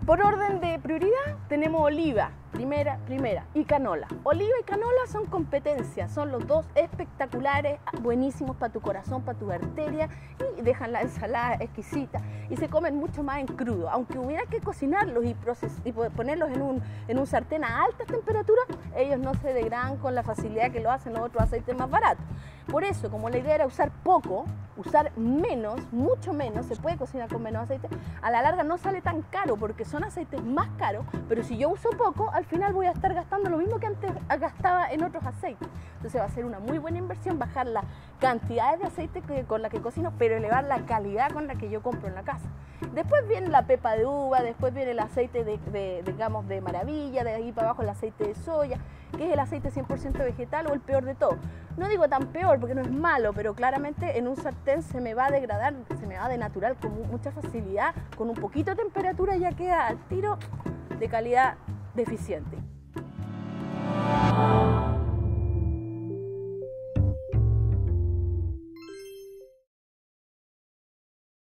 Por orden de prioridad tenemos oliva, primera, y canola. Oliva y canola son competencias, son los dos espectaculares, buenísimos para tu corazón, para tu arteria, y dejan la ensalada exquisita y se comen mucho más en crudo. Aunque hubiera que cocinarlos y ponerlos en un sartén a altas temperaturas, ellos no se degradan con la facilidad que lo hacen los otros aceites más baratos. Por eso, como la idea era usar poco, usar menos, mucho menos, se puede cocinar con menos aceite, a la larga no sale tan caro porque son aceites más caros, pero si yo uso poco, al final voy a estar gastando lo mismo que antes gastaba en otros aceites. Entonces va a ser una muy buena inversión bajar la cantidad de aceite con la que cocino, pero elevar la calidad con la que yo compro en la casa. Después viene la pepa de uva, después viene el aceite digamos, de maravilla, de ahí para abajo el aceite de soya, que es el aceite 100% vegetal o el peor de todo. No digo tan peor porque no es malo, pero claramente en un sartén se me va a degradar, se me va a denaturar con mucha facilidad, con un poquito de temperatura ya queda al tiro de calidad deficiente.